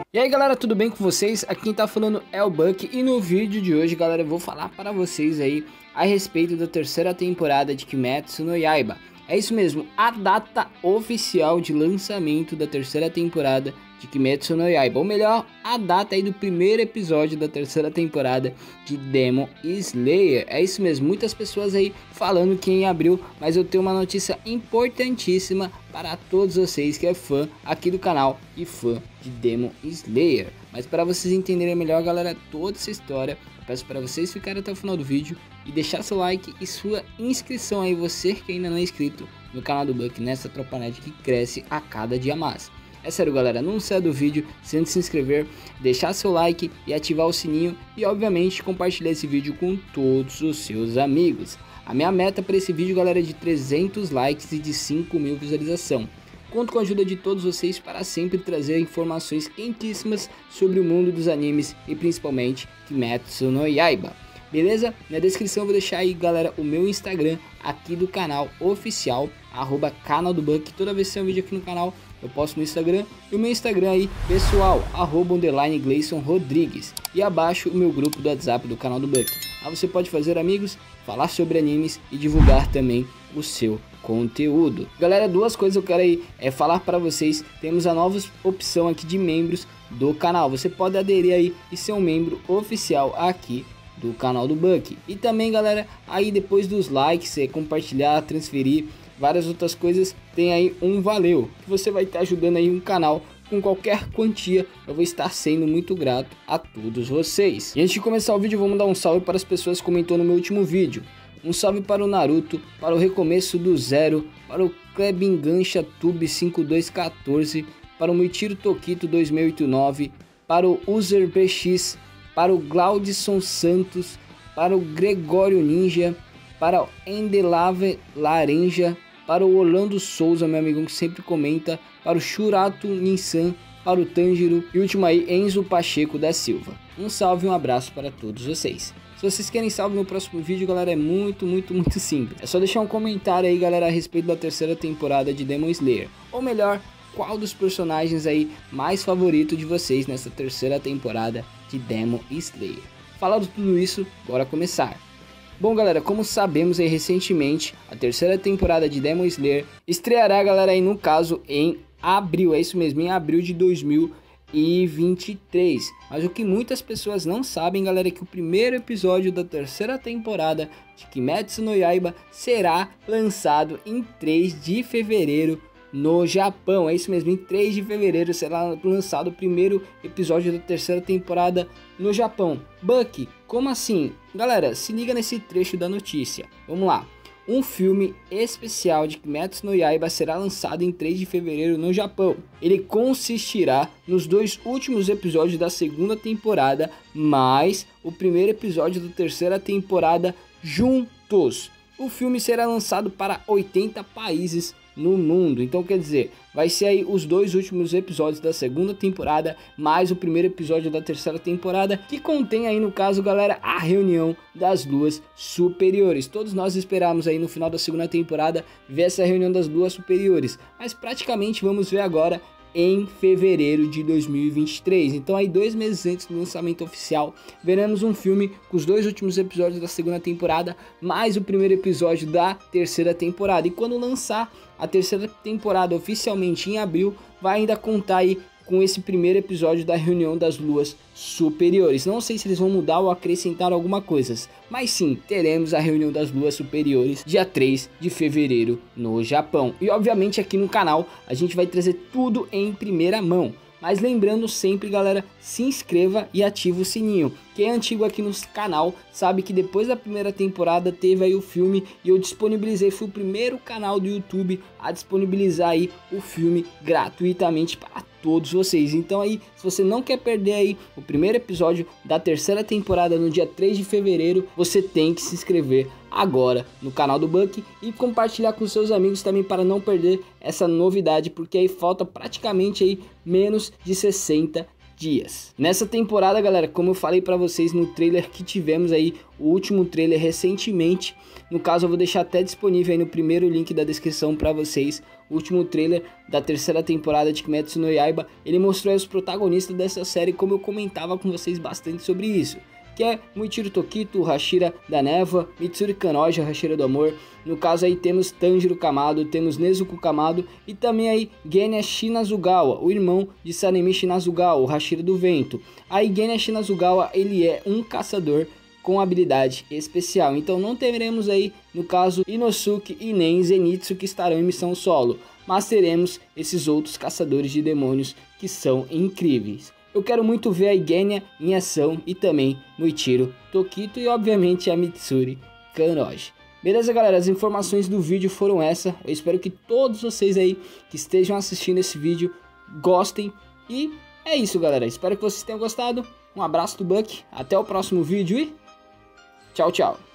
E aí galera, tudo bem com vocês? Aqui quem tá falando é o Buck e no vídeo de hoje, galera, eu vou falar para vocês aí a respeito da terceira temporada de Kimetsu no Yaiba. É isso mesmo, a data oficial de lançamento da terceira temporada de Kimetsu no Yaiba, ou melhor, a data aí do primeiro episódio da terceira temporada de Demon Slayer. É isso mesmo, muitas pessoas aí falando que em abril, mas eu tenho uma notícia importantíssima para todos vocês que é fã aqui do canal e fã de Demon Slayer. Mas para vocês entenderem melhor, galera, toda essa história, eu peço para vocês ficarem até o final do vídeo e deixar seu like e sua inscrição aí, você que ainda não é inscrito no canal do Buck, nessa tropa nerd que cresce a cada dia mais. É sério galera, não saia do vídeo sem se inscrever, deixar seu like e ativar o sininho e obviamente compartilhar esse vídeo com todos os seus amigos. A minha meta para esse vídeo, galera, é de 300 likes e de 5.000 visualização. Conto com a ajuda de todos vocês para sempre trazer informações quentíssimas sobre o mundo dos animes e principalmente Kimetsu no Yaiba. Beleza? Na descrição eu vou deixar aí, galera, o meu Instagram aqui do canal oficial, @canal do Buck. Toda vez que tem um vídeo aqui no canal, eu posto no Instagram. E o meu Instagram aí, pessoal, @Gleison Rodrigues. E abaixo o meu grupo do WhatsApp do canal do Buck. Lá você pode fazer amigos, falar sobre animes e divulgar também o seu conteúdo. Galera, duas coisas eu quero aí falar para vocês. Temos a nova opção aqui de membros do canal. Você pode aderir aí e ser um membro oficial aqui do canal do Buck. E também, galera, aí depois dos likes, compartilhar, transferir, várias outras coisas, tem aí um valeu, que você vai estar ajudando aí um canal com qualquer quantia. Eu vou estar sendo muito grato a todos vocês. E antes de começar o vídeo, vamos dar um salve para as pessoas que comentou no meu último vídeo. Um salve para o Naruto, para o Recomeço do Zero, para o Klebin Gancha Tube 5214, para o Michiro Tokito 2089, para o User BX, para o Glaudson Santos, para o Gregório Ninja, para o Endelave Laranja, para o Orlando Souza, meu amigão que sempre comenta, para o Shurato Ninsan, para o Tanjiro e último aí, Enzo Pacheco da Silva. Um salve e um abraço para todos vocês. Se vocês querem salve no próximo vídeo, galera, é muito simples. É só deixar um comentário aí, galera, a respeito da terceira temporada de Demon Slayer. Ou melhor, qual dos personagens aí mais favorito de vocês nessa terceira temporada de Demon Slayer. Falado tudo isso, bora começar. Bom galera, como sabemos aí recentemente, a terceira temporada de Demon Slayer estreará, galera, aí no caso em abril, é isso mesmo, em abril de 2023. Mas o que muitas pessoas não sabem, galera, é que o primeiro episódio da terceira temporada de Kimetsu no Yaiba será lançado em 3 de fevereiro no Japão. É isso mesmo, em 3 de fevereiro será lançado o primeiro episódio da terceira temporada no Japão. Buck, como assim? Galera, se liga nesse trecho da notícia. Vamos lá. Um filme especial de Kimetsu no Yaiba será lançado em 3 de fevereiro no Japão. Ele consistirá nos 2 últimos episódios da segunda temporada, mais o primeiro episódio da terceira temporada juntos. O filme será lançado para 80 países no mundo, então quer dizer, vai ser aí os 2 últimos episódios da segunda temporada, mais o primeiro episódio da terceira temporada, que contém aí no caso, galera, a reunião das luas superiores. Todos nós esperamos aí no final da segunda temporada ver essa reunião das luas superiores, mas praticamente vamos ver agora em fevereiro de 2023. Então aí 2 meses antes do lançamento oficial, veremos um filme com os 2 últimos episódios da segunda temporada, mais o primeiro episódio da terceira temporada. E quando lançar a terceira temporada oficialmente em abril, vai ainda contar aí com esse primeiro episódio da reunião das luas superiores. Não sei se eles vão mudar ou acrescentar alguma coisa, mas sim, teremos a reunião das luas superiores dia 3 de fevereiro no Japão. E obviamente aqui no canal a gente vai trazer tudo em primeira mão. Mas lembrando sempre, galera, se inscreva e ative o sininho. Quem é antigo aqui no canal sabe que depois da primeira temporada teve aí o filme e eu disponibilizei, fui o primeiro canal do YouTube a disponibilizar aí o filme gratuitamente para todos vocês. Então aí, se você não quer perder aí o primeiro episódio da terceira temporada no dia 3 de fevereiro, você tem que se inscrever agora no canal do Buck e compartilhar com seus amigos também para não perder essa novidade, porque aí falta praticamente aí menos de 60 dias. Nessa temporada, galera, como eu falei para vocês no trailer que tivemos aí, o último trailer recentemente, no caso eu vou deixar até disponível aí no primeiro link da descrição para vocês, o último trailer da terceira temporada de Kimetsu no Yaiba, ele mostrou os protagonistas dessa série, como eu comentava com vocês bastante sobre isso, que é Muichiro Tokito, Hashira da Névoa, Mitsuri Kanoja, Hashira do Amor. No caso aí temos Tanjiro Kamado, temos Nezuko Kamado e também aí Genya Shinazugawa, o irmão de Sanemi Shinazugawa, o Hashira do Vento. Aí Genya Shinazugawa, ele é um caçador com habilidade especial, então não teremos aí, no caso, Inosuke e nem Zenitsu, que estarão em missão solo, mas teremos esses outros caçadores de demônios que são incríveis. Eu quero muito ver a Genya em ação e também Muichiro Tokito e obviamente a Mitsuri Kanoji. Beleza, galera? As informações do vídeo foram essa. Eu espero que todos vocês aí que estejam assistindo esse vídeo gostem. E é isso, galera. Espero que vocês tenham gostado. Um abraço do Buck. Até o próximo vídeo e tchau, tchau.